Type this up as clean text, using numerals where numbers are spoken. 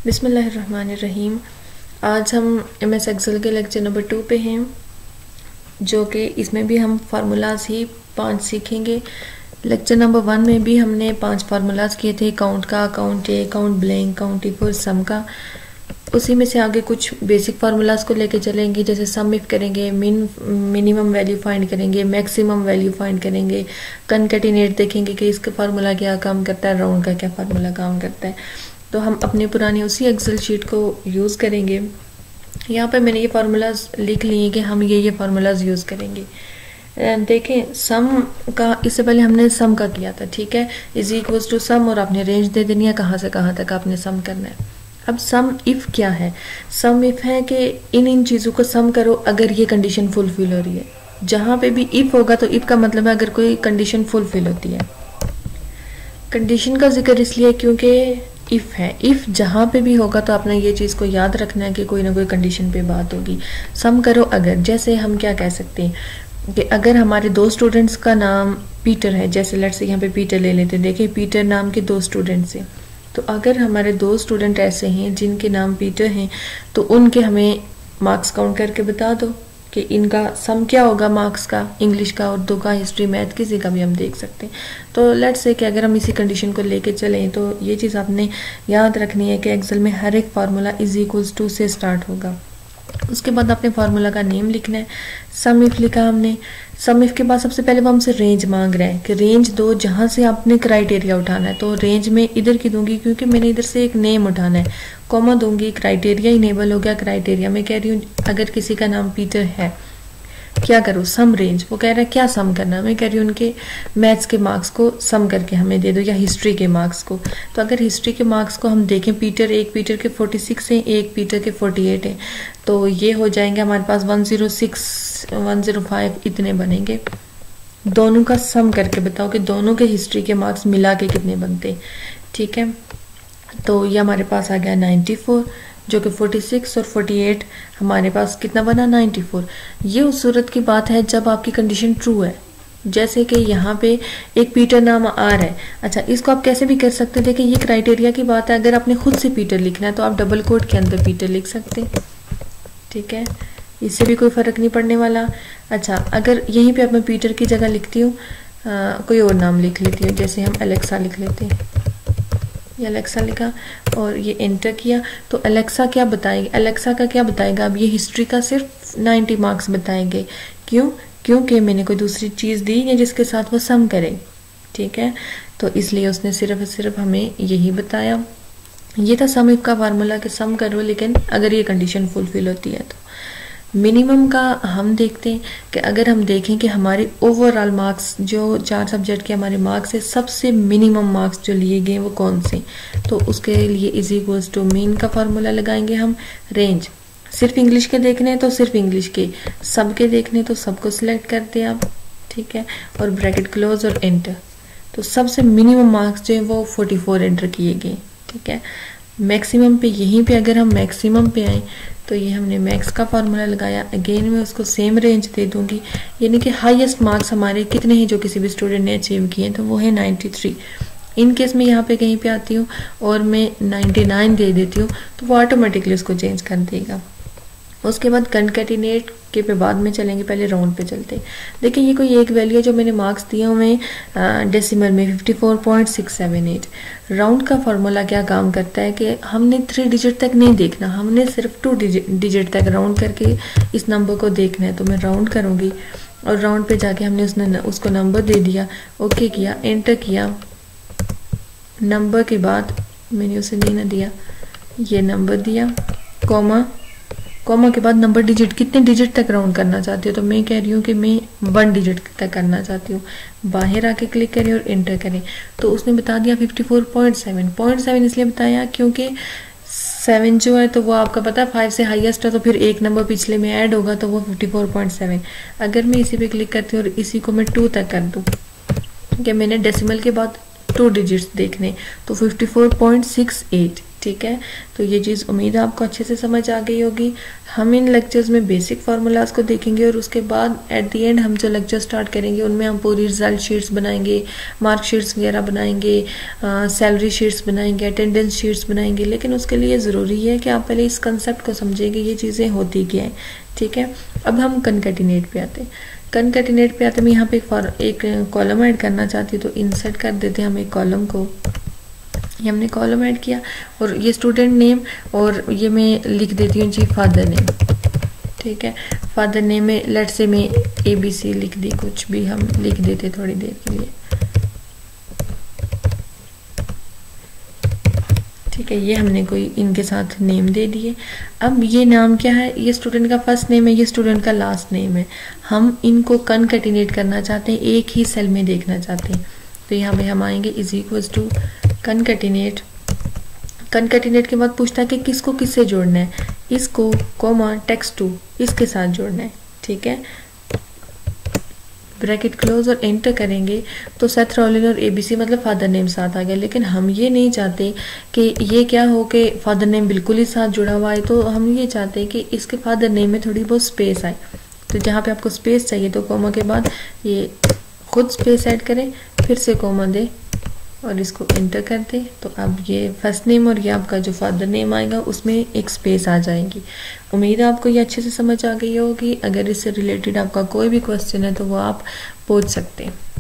बिस्मिल्लाहिर्रहमानिर्रहीम। आज हम MS एक्सेल के लेक्चर नंबर 2 पे हैं, जो कि इसमें भी हम फार्मूलाज ही 5 सीखेंगे। लेक्चर नंबर 1 में भी हमने 5 फार्मूलाज किए थे, काउंट का, count A, count blank, count equal, sum का। उसी में से आगे कुछ बेसिक फार्मूलाज को लेके चलेंगे, जैसे सम इफ करेंगे, मिनिमम वैल्यू फाइंड करेंगे, मैक्सिमम वैल्यू फाइंड करेंगे, कनकैटिनेट देखेंगे कि इसका फार्मूला क्या काम करता है, राउंड का क्या फार्मूला काम करता है। तो हम अपनी पुरानी उसी एक्सेल शीट को यूज़ करेंगे। यहाँ पर मैंने ये फार्मूलाज लिख लिए कि हम ये फार्मूलाज यूज़ करेंगे। देखें, सम का इससे पहले हमने सम का किया था, ठीक है, इज इक्वल्स टू सम, और आपने रेंज दे देनी है कहाँ से कहाँ तक आपने सम करना है। अब सम इफ क्या है? सम इफ है कि इन चीज़ों को सम करो अगर ये कंडीशन फुलफिल हो रही है। जहाँ पे भी इफ होगा तो इफ का मतलब है अगर कोई कंडीशन फुलफिल होती है। कंडीशन का जिक्र इसलिए क्योंकि इफ है, इफ जहाँ पे भी होगा तो आपने ये चीज़ को याद रखना है कि कोई ना कोई कंडीशन पे बात होगी। सम करो अगर, जैसे हम क्या कह सकते हैं कि अगर हमारे 2 स्टूडेंट्स का नाम पीटर है, जैसे लेट्स से यहाँ पे पीटर ले लेते हैं, देखिए पीटर नाम के 2 स्टूडेंट्स हैं। तो अगर हमारे 2 स्टूडेंट ऐसे हैं जिनके नाम पीटर हैं, तो उनके हमें मार्क्स काउंट करके बता दो कि इनका सम क्या होगा मार्क्स का, इंग्लिश का, उर्दू का, हिस्ट्री, मैथ, किसी का भी हम देख सकते हैं। तो लेट्स से कि अगर हम इसी कंडीशन को लेके चलें तो ये चीज़ आपने याद रखनी है कि एक्सेल में हर एक फार्मूला इज इक्वल्स टू से स्टार्ट होगा। उसके बाद आपने फार्मूला का नेम लिखना है। सम इफ लिखा हमने, सम इफ के बाद सबसे पहले वो हमसे रेंज मांग रहे हैं कि रेंज दो जहां से आपने क्राइटेरिया उठाना है। तो रेंज में इधर की दूंगी क्योंकि मैंने इधर से एक नेम उठाना है, कॉमा दूंगी, क्राइटेरिया इनेबल हो गया। क्राइटेरिया में कह रही हूँ अगर किसी का नाम पीटर है, क्या करो, सम रेंज। वो कह रहा है क्या सम करना, मैं कह रही हूँ उनके मैथ्स के मार्क्स को सम करके हमें दे दो, या हिस्ट्री के मार्क्स को। तो अगर हिस्ट्री के मार्क्स को हम देखें, एक पीटर के 46 हैं, एक पीटर के 48 हैं, तो ये हो जाएंगे हमारे पास 106, 105 इतने बनेंगे। दोनों का सम करके बताओ कि दोनों के हिस्ट्री के मार्क्स मिला के कितने बनते हैं, ठीक है। तो ये हमारे पास आ गया 94, जो कि 46 और 48 हमारे पास कितना बना, 94। ये उस सूरत की बात है जब आपकी कंडीशन ट्रू है। जैसे कि यहाँ पे एक पीटर नाम आ रहा है। अच्छा, इसको आप कैसे भी कर सकते हैं, देखिए ये क्राइटेरिया की बात है। अगर आपने खुद से पीटर लिखना है तो आप डबल कोट के अंदर पीटर लिख सकते हैं, ठीक है, इससे भी कोई फर्क नहीं पड़ने वाला। अच्छा, अगर यहीं पे अब मैं पीटर की जगह लिखती हूँ कोई और नाम लिख लेती हूँ, जैसे हम अलेक्सा लिख लेते हैं, ये अलेक्सा लिखा और ये एंटर किया, तो अलेक्सा क्या बताएगी, अलेक्सा का क्या बताएगा, अब ये हिस्ट्री का सिर्फ 90 मार्क्स बताएंगे। क्यों? क्योंकि मैंने कोई दूसरी चीज़ दी है जिसके साथ वो सम करे, ठीक है, तो इसलिए उसने सिर्फ हमें यही बताया। ये था सम इफ का फार्मूला कि सम करो लेकिन अगर ये कंडीशन फुलफिल होती है तो। मिनिमम का हम देखते हैं कि अगर हम देखें कि हमारे ओवरऑल मार्क्स जो 4 सब्जेक्ट के हमारे मार्क्स है, सबसे मिनिमम मार्क्स जो लिए गए वो कौन से, तो उसके लिए इज इक्वल्स टू मीन का फार्मूला लगाएंगे हम। रेंज सिर्फ इंग्लिश के देखने हैं तो सिर्फ इंग्लिश के, सब के देखने तो सबको सिलेक्ट करते हैं आप, ठीक है, और ब्रैकेट क्लोज और एंटर। तो सबसे मिनिमम मार्क्स जो है वो 44 एंटर किए गए, ठीक है। मैक्सिमम पे, यहीं पे अगर हम मैक्सिमम पे आए तो ये हमने मैक्स का फार्मूला लगाया। अगेन मैं उसको सेम रेंज दे दूंगी, यानी कि हाईएस्ट मार्क्स हमारे कितने हैं जो किसी भी स्टूडेंट ने अचीव किए, तो वो है 93। इन केस में यहाँ पे कहीं पे आती हूँ और मैं 99 दे देती हूँ तो वो ऑटोमेटिकली उसको चेंज कर देगा। उसके बाद कनकैटिनेट के पे बाद में चलेंगे, पहले राउंड पे चलते हैं। देखिए ये कोई एक वैल्यू है जो मैंने मार्क्स दिए हुए डेसिमल में 54.678। राउंड का फार्मूला क्या काम करता है कि हमने 3 डिजिट तक नहीं देखना, हमने सिर्फ 2 डिजिट तक राउंड करके इस नंबर को देखना है। तो मैं राउंड करूँगी और राउंड पे जाके हमने उसको नंबर दे दिया, ओके किया, एंटर किया। नंबर के बाद मैंने उसे नहीं ना दिया, ये नंबर दिया, कॉमा के बाद नंबर डिजिट, कितने डिजिट तक राउंड करना चाहती हूँ, तो मैं कह रही हूँ कि मैं 1 डिजिट तक करना चाहती हूँ। बाहर आके क्लिक करें और एंटर करें, तो उसने बता दिया 54.7 इसलिए बताया क्योंकि 7 जो है तो वो आपका पता है 5 से हाईएस्ट है, तो फिर एक नंबर पिछले में ऐड होगा तो वो 54.7। अगर मैं इसी पे क्लिक करती हूँ और इसी को मैं 2 तक कर दूँ, कि मैंने डेसिमल के बाद 2 डिजिट्स देखने, तो 54.68, ठीक है। तो ये चीज़ उम्मीद है आपको अच्छे से समझ आ गई होगी। हम इन लेक्चर्स में बेसिक फार्मूलाज को देखेंगे और उसके बाद एट द एंड हम जो लेक्चर स्टार्ट करेंगे उनमें हम पूरी रिजल्ट शीट्स बनाएंगे, मार्क शीट्स वगैरह बनाएंगे, सैलरी शीट्स बनाएंगे, अटेंडेंस शीट्स बनाएंगे। लेकिन उसके लिए ज़रूरी है कि आप पहले इस कंसेप्ट को समझेंगे ये चीज़ें होती क्या हैं, ठीक है। अब हम कनकैटिनेट पे आते हैं। कनकैटिनेट पे आते हैं, मैं यहाँ पे एक कॉलम ऐड करना चाहती हूँ तो इंसर्ट कर देते हैं हम एक कॉलम को। ये हमने कॉलम ऐड किया और ये स्टूडेंट नेम और ये मैं लिख देती हूँ जी फादर नेम, ठीक है। फादर नेम में लेट से मैं ABC लिख दी, कुछ भी हम लिख देते थोड़ी देर के लिए, ठीक है। ये हमने कोई इनके साथ नेम दे दिए। अब ये नाम क्या है, ये स्टूडेंट का फर्स्ट नेम है, ये स्टूडेंट का लास्ट नेम है। हम इनको कनकैटिनेट करना चाहते हैं, एक ही सेल में देखना चाहते हैं। तो यहाँ पे हम आएंगे is equals to concatenate. Concatenate के बाद पूछता है कि किसको किससे जोड़ना है, इसको कॉमा टेक्स्ट टू इसके साथ जोड़ना है, ठीक है। ब्रैकेट क्लोज और एंटर करेंगे तो सेथ रॉलिन और ABC मतलब फादर नेम साथ आ गया। लेकिन हम ये नहीं चाहते कि ये क्या हो कि फादर नेम बिल्कुल ही साथ जुड़ा हुआ है, तो हम ये चाहते हैं कि इसके फादर नेम में थोड़ी बहुत स्पेस आए। तो जहाँ पे आपको स्पेस चाहिए तो कॉमा के बाद ये खुद स्पेस ऐड करें, फिर से कॉमा दे और इसको एंटर कर दे। तो अब ये फर्स्ट नेम और ये आपका जो फादर नेम आएगा उसमें एक स्पेस आ जाएगी। उम्मीद है आपको ये अच्छे से समझ आ गई होगी। अगर इससे रिलेटेड आपका कोई भी क्वेश्चन है तो वो आप पूछ सकते हैं।